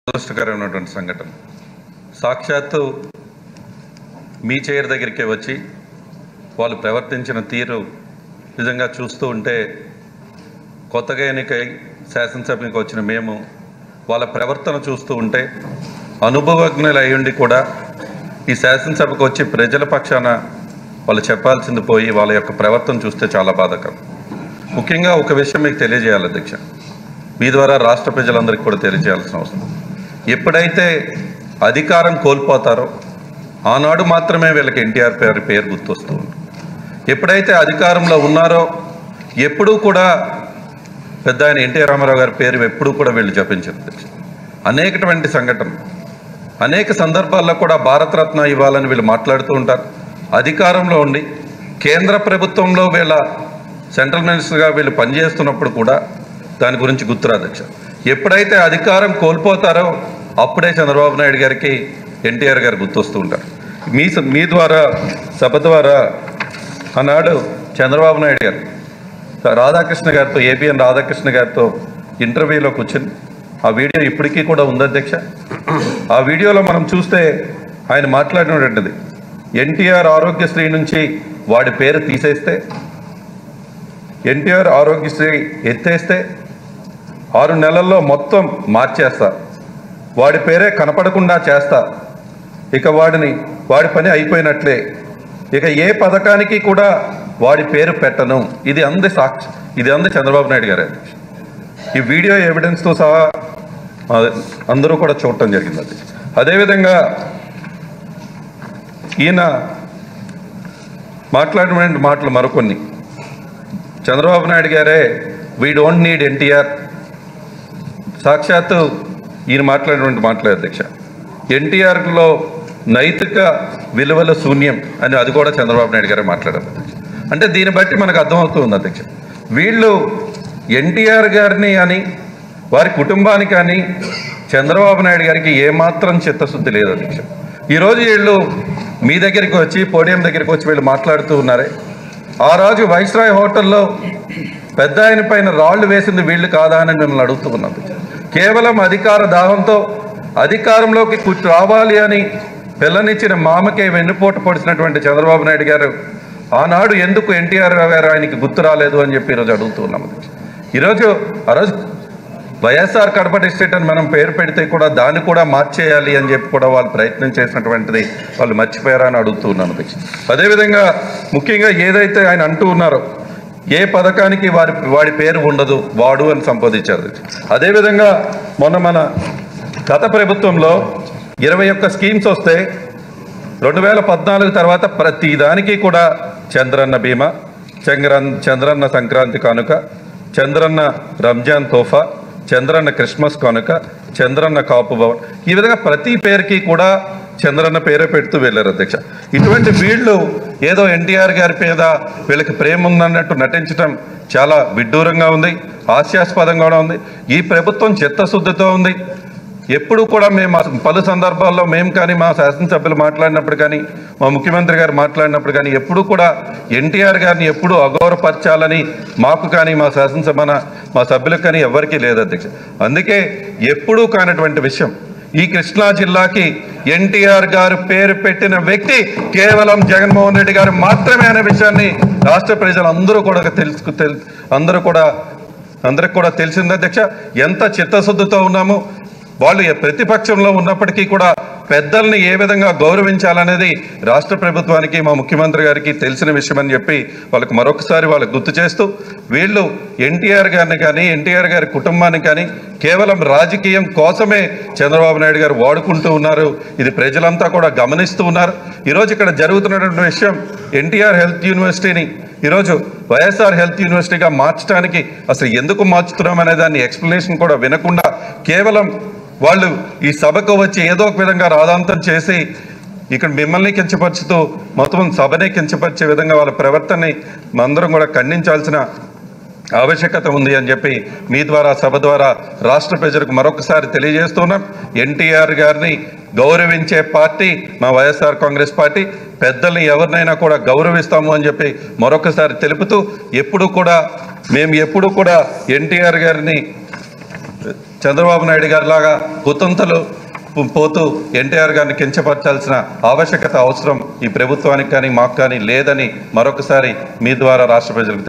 దురదృష్టకరమైనటువంటి సంఘటన. సాక్షాత్తు మీ చైర్ దగ్గరికి వచ్చి వాళ్ళు ప్రవర్తించిన తీరు నిజంగా చూస్తూ ఉంటే కొత్తగా ఎన్నికై శాసనసభకి వచ్చిన మేము వాళ్ళ ప్రవర్తన చూస్తూ ఉంటే అనుభవజ్ఞులు అయ్యుండి కూడా ఈ శాసనసభకు వచ్చి ప్రజల పక్షాన వాళ్ళు చెప్పాల్సింది పోయి వాళ్ళ యొక్క ప్రవర్తన చూస్తే చాలా బాధాకరం. ముఖ్యంగా ఒక విషయం మీకు తెలియజేయాలి అధ్యక్ష, మీ ద్వారా రాష్ట్ర ప్రజలందరికీ కూడా తెలియజేయాల్సిన అవసరం. ఎప్పుడైతే అధికారం కోల్పోతారో ఆనాడు మాత్రమే వీళ్ళకి ఎన్టీఆర్ పేరు గుర్తొస్తూ ఉంది. ఎప్పుడైతే అధికారంలో ఉన్నారో ఎప్పుడూ కూడా పెద్ద ఆయన ఎన్టీ రామారావు గారి పేరు ఎప్పుడూ కూడా వీళ్ళు జపించారు. అనేకటువంటి సంఘటనలు, అనేక సందర్భాల్లో కూడా భారతరత్న ఇవ్వాలని వీళ్ళు మాట్లాడుతూ ఉంటారు. అధికారంలో ఉండి కేంద్ర ప్రభుత్వంలో వీళ్ళ సెంట్రల్ మినిస్టర్గా వీళ్ళు పనిచేస్తున్నప్పుడు కూడా దాని గురించి గుర్తురాదు అధ్యక్ష. ఎప్పుడైతే అధికారం కోల్పోతారో అప్పుడే చంద్రబాబు నాయుడు గారికి ఎన్టీఆర్ గారు గుర్తొస్తూ ఉంటారు. మీ ద్వారా సభ ద్వారా ఆనాడు చంద్రబాబు నాయుడు గారు రాధాకృష్ణ గారితో, ఏపీఎన్ రాధాకృష్ణ గారితో ఇంటర్వ్యూలో కూర్చుని ఆ వీడియో ఇప్పటికీ కూడా ఉంది అధ్యక్ష. ఆ వీడియోలో మనం చూస్తే ఆయన మాట్లాడినటువంటిది, ఎన్టీఆర్ ఆరోగ్యశ్రీ నుంచి వాడి పేరు తీసేస్తే, ఎన్టీఆర్ ఆరోగ్యశ్రీ ఎత్తేస్తే 6 నెలల్లో మొత్తం మార్చేస్తా, వాడి పేరే కనపడకుండా చేస్తా, ఇక వాడి పని అయిపోయినట్లే, ఇక ఏ పథకానికి కూడా వాడి పేరు పెట్టను. ఇది అంది చంద్రబాబు నాయుడు గారే. ఈ వీడియో ఎవిడెన్స్తో సహా అందరూ కూడా చూడటం జరిగింది. అది అదేవిధంగా ఈయన మాట్లాడిన మాటలు మరికొన్ని, చంద్రబాబు నాయుడు గారే వీ డోంట్ నీడ్ ఎన్టీఆర్, సాక్షాత్తు ఈయన మాట్లాడినటువంటి మాటలే అధ్యక్ష. ఎన్టీఆర్లో నైతిక విలువల శూన్యం అని అది కూడా చంద్రబాబు నాయుడు గారే మాట్లాడారు అధ్యక్ష. అంటే దీన్ని బట్టి మనకు అర్థమవుతుంది అధ్యక్ష, వీళ్ళు ఎన్టీఆర్ గారిని అని వారి కుటుంబానికి అని చంద్రబాబు నాయుడు గారికి ఏమాత్రం చిత్తశుద్ధి లేదు అధ్యక్ష. ఈరోజు వీళ్ళు మీ దగ్గరికి వచ్చి పోడియం దగ్గరికి వచ్చి వీళ్ళు మాట్లాడుతూ ఉన్నారే, ఆ రోజు వైస్రాయ్ హోటల్లో పెద్ద ఆయన పైన రాళ్లు వేసింది వీళ్ళు కాదా అని మిమ్మల్ని అడుగుతూ ఉన్నాం. కేవలం అధికార దాహంతో అధికారంలోకి రావాలి అని పిల్లనిచ్చిన మామకే వెన్నుపోటు పొడిచినటువంటి చంద్రబాబు నాయుడు గారు ఆనాడు ఎందుకు ఎన్టీఆర్ గారు ఆయనకి గుర్తు రాలేదు అని చెప్పి ఈరోజు అడుగుతూ ఉన్నాం. ఆ రోజు వైఎస్ఆర్ కడప డిస్ట్రిక్ట్ అని మనం పేరు పెడితే కూడా దాన్ని కూడా మార్చేయాలి అని చెప్పి కూడా వాళ్ళు ప్రయత్నం చేసినటువంటిది వాళ్ళు మర్చిపోయారా అని అడుగుతూ ఉన్నాను. అదేవిధంగా ముఖ్యంగా ఏదైతే ఆయన అంటూ ఉన్నారో ఏ పథకానికి వాడి పేరు ఉండదు, వాడు అని సంబోధించారు. అదేవిధంగా మన గత ప్రభుత్వంలో 21 స్కీమ్స్ వస్తే 2014 తర్వాత ప్రతి దానికి కూడా చంద్రన్న బీమా, చంద్రన్న సంక్రాంతి కానుక, చంద్రన్న రంజాన్ తోఫా, చంద్రన్న క్రిస్మస్ కానుక, చంద్రన్న కాపు భవన్, ఈ విధంగా ప్రతి పేరుకి కూడా చంద్రన్న పేరే పెడుతూ వెళ్ళారు అధ్యక్ష. ఇటువంటి వీళ్ళు ఏదో ఎన్టీఆర్ గారి మీద వీళ్ళకి ప్రేమ ఉందన్నట్టు నటించడం చాలా విడ్డూరంగా ఉంది, హాస్యాస్పదంగా కూడా ఉంది. ఈ ప్రభుత్వం చిత్తశుద్ధితో ఉంది. ఎప్పుడు కూడా మేము పలు సందర్భాల్లో మేము కానీ మా శాసనసభ్యులు మాట్లాడినప్పుడు కానీ మా ముఖ్యమంత్రి గారు మాట్లాడినప్పుడు కానీ ఎప్పుడు కూడా ఎన్టీఆర్ గారిని ఎప్పుడు అగౌరవపరచాలని మాకు కానీ మా మా సభ్యులకు కానీ ఎవరికీ లేదు అధ్యక్ష. అందుకే ఎప్పుడూ కానటువంటి విషయం, ఈ కృష్ణా జిల్లాకి ఎన్టీఆర్ గారు పేరు పెట్టిన వ్యక్తి కేవలం జగన్మోహన్ రెడ్డి గారు మాత్రమే అనే విషయాన్ని రాష్ట్ర ప్రజలందరూ కూడా అందరికి కూడా తెలిసింది అధ్యక్ష. ఎంత చిత్తశుద్ధితో ఉన్నాము, వాళ్ళు ప్రతిపక్షంలో ఉన్నప్పటికీ కూడా పెద్దల్ని ఏ విధంగా గౌరవించాలనేది రాష్ట్ర ప్రభుత్వానికి మా ముఖ్యమంత్రి గారికి తెలిసిన విషయం అని చెప్పి వాళ్ళకి మరొకసారి వాళ్ళకి గుర్తు చేస్తూ, వీళ్ళు ఎన్టీఆర్ గారిని కానీ ఎన్టీఆర్ గారి కుటుంబాన్ని కానీ కేవలం రాజకీయం కోసమే చంద్రబాబు నాయుడు గారు వాడుకుంటూ ఉన్నారు. ఇది ప్రజలంతా కూడా గమనిస్తూ ఉన్నారు. ఈరోజు ఇక్కడ జరుగుతున్నటువంటి విషయం, ఎన్టీఆర్ హెల్త్ యూనివర్సిటీని ఈరోజు వైఎస్ఆర్ హెల్త్ యూనివర్సిటీగా మార్చడానికి అసలు ఎందుకు మార్చుతున్నాం అనే దాన్ని ఎక్స్ప్లెనేషన్ కూడా వినకుండా కేవలం వాళ్ళు ఈ సభకు వచ్చి ఏదో ఒక విధంగా రాదాంతం చేసి ఇక్కడ మిమ్మల్ని కించపరుచుతూ మొత్తం సభనే కించపరిచే విధంగా వాళ్ళ ప్రవర్తనని అందరం కూడా ఖండించాల్సిన ఆవశ్యకత ఉంది అని చెప్పి మీ ద్వారా సభ ద్వారా రాష్ట్ర ప్రజలకు మరొకసారి తెలియజేస్తున్నాం. ఎన్టీఆర్ గారిని గౌరవించే పార్టీ మా వైఎస్ఆర్ కాంగ్రెస్ పార్టీ. పెద్దల్ని ఎవరినైనా కూడా గౌరవిస్తాము అని చెప్పి మరొకసారి తెలుపుతూ, మేము ఎప్పుడు కూడా ఎన్టీఆర్ గారిని చంద్రబాబు నాయుడు గారి లాగా కుతంతలు పోతూ ఎన్టీఆర్ గారిని కించపరచాల్సిన ఆవశ్యకత అవసరం ఈ ప్రభుత్వానికి కానీ మాకు కానీ లేదని మరొకసారి మీ ద్వారా రాష్ట్ర ప్రజలకు